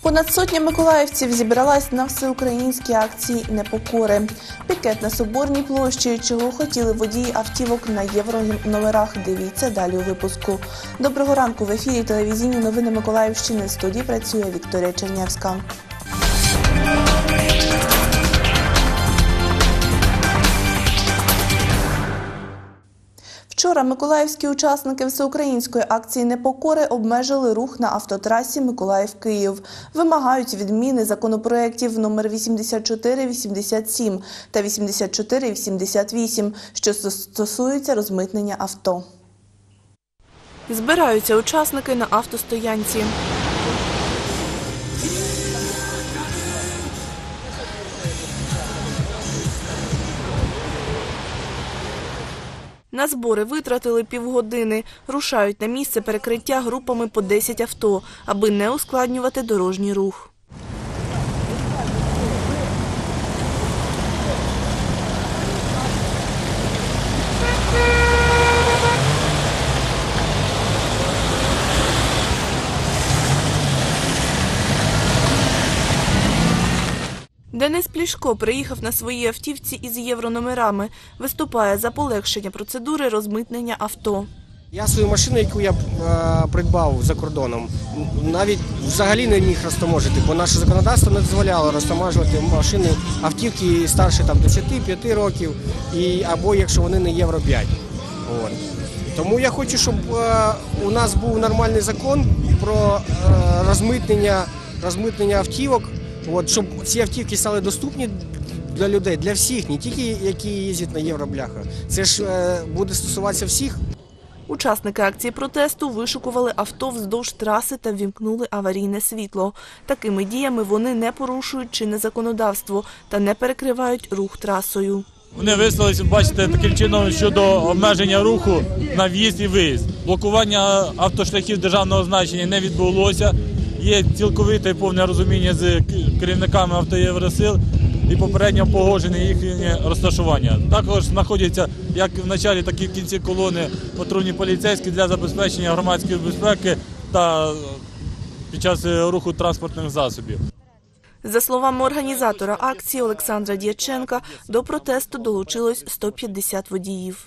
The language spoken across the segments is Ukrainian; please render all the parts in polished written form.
Понад сотня миколаївців зібралась на всеукраїнській акції «Непокори». Пікет на Соборній площі, чого хотіли водії автівок на єврономерах. Дивіться далі у випуску. Доброго ранку, в ефірі телевізійні новини Миколаївщини. В студії працює Вікторія Чернявська. Вчора миколаївські учасники всеукраїнської акції «Непокори» обмежили рух на автотрасі Миколаїв-Київ. Вимагають відміни законопроєктів номер 8487 та 8488, що стосуються розмитнення авто. Збираються учасники на автостоянці. На збори витратили півгодини. Рушають на місце перекриття групами по 10 авто, аби не ускладнювати дорожній рух. Денис Плішко приїхав на своїй автівці із єврономерами. Виступає за полегшення процедури розмитнення авто. Я свою машину, яку я придбав за кордоном, навіть взагалі не міг розтаможити, бо наше законодавство не дозволяло розтаможувати машини, автівки старше 10-5 років, або якщо вони не Євро-5. Тому я хочу, щоб у нас був нормальний закон про розмитнення автівок, щоб ці автівки стали доступні для людей, для всіх, не тільки які їздять на євробляхах. Це ж буде стосуватися всіх. Учасники акції протесту вишукували авто вздовж траси та ввімкнули аварійне світло. Такими діями вони не порушують чинне законодавство та не перекривають рух трасою. Вони висловилися, бачите, таким чином щодо обмеження руху на в'їзд і виїзд. Блокування автошляхів державного значення не відбулося. Є цілковите і повне розуміння з керівниками автоєвросил і попередньо погоджене їхнє розташування. Також знаходяться як в началі, так і в кінці колони патрульні поліцейські для забезпечення громадської безпеки та під час руху транспортних засобів. За словами організатора акції Олександра Дяченка, до протесту долучилось 150 водіїв.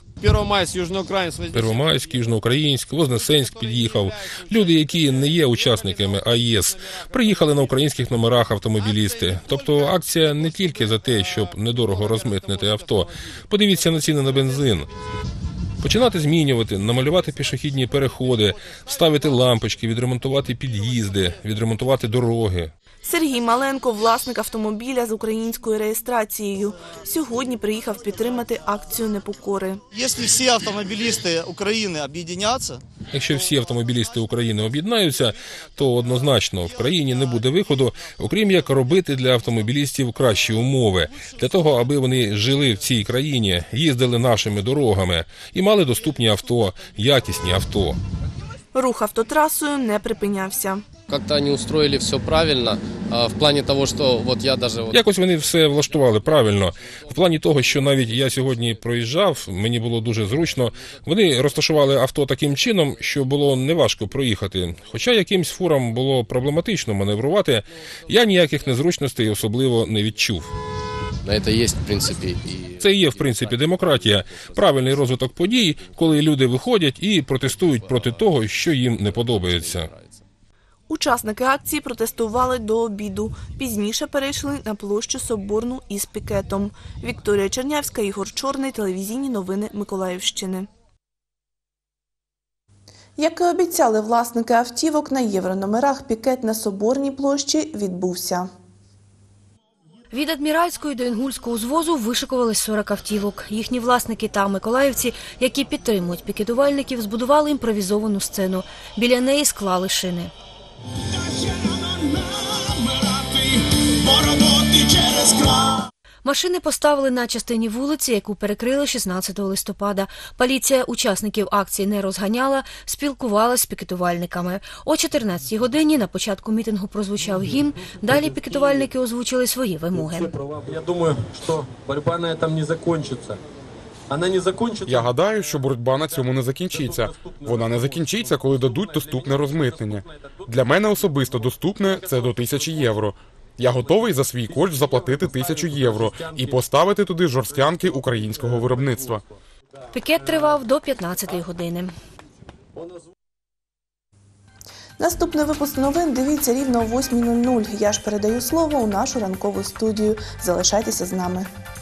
Первомайськ, Южноукраїнськ, Вознесенськ під'їхав. Люди, які не є учасниками АЕС, приїхали на українських номерах автомобілісти. Тобто акція не тільки за те, щоб недорого розмитнити авто. Подивіться на ціни на бензин. Починати змінювати, намалювати пішохідні переходи, вставити лампочки, відремонтувати під'їзди, відремонтувати дороги. Сергій Маленко – власник автомобіля з українською реєстрацією. Сьогодні приїхав підтримати акцію «Непокори». Якщо всі автомобілісти України об'єднаться, Якщо всі автомобілісти України об'єднаються, то однозначно в країні не буде виходу, окрім як робити для автомобілістів кращі умови, для того, аби вони жили в цій країні, їздили нашими дорогами і мали доступні авто, якісні авто. Рух автотрасою не припинявся. Как-то они устроили все правильно, в плані того, що я даже... Якось вони все влаштували правильно. В плані того, що навіть я сьогодні проїжджав, мені було дуже зручно. Вони розташували авто таким чином, що було неважко проїхати. Хоча якимсь фурам було проблематично маневрувати, я ніяких незручностей особливо не відчув. Це є, в принципі, Це і є, в принципі, демократія. Правильний розвиток подій, коли люди виходять і протестують проти того, що їм не подобається. Учасники акції протестували до обіду. Пізніше перейшли на площу Соборну із пікетом. Вікторія Чернявська, Ігор Чорний, телевізійні новини Миколаївщини. Як і обіцяли власники автівок, на єврономерах пікет на Соборній площі відбувся. Від Адміральської до Інгульського узвозу вишикувались 40 автівок. Їхні власники та миколаївці, які підтримують пікетувальників, збудували імпровізовану сцену. Біля неї склали шини. Машини поставили на частині вулиці, яку перекрили 16 листопада. Поліція учасників акції не розганяла, спілкувалась з пікетувальниками. О 14-й годині на початку мітингу прозвучав гімн, далі пікетувальники озвучили свої вимоги. Я думаю, що боротьба на цьому не закінчиться. Я гадаю, що боротьба на цьому не закінчиться. Вона не закінчиться, коли дадуть доступне розмитнення. Для мене особисто доступне – це до 1000 євро. Я готовий за свій кошт заплатити 1000 євро і поставити туди жорстянки українського виробництва. Пікет тривав до 15-ї години. Наступний випуск новин дивіться рівно о 8:00. Я ж передаю слово у нашу ранкову студію. Залишайтеся з нами.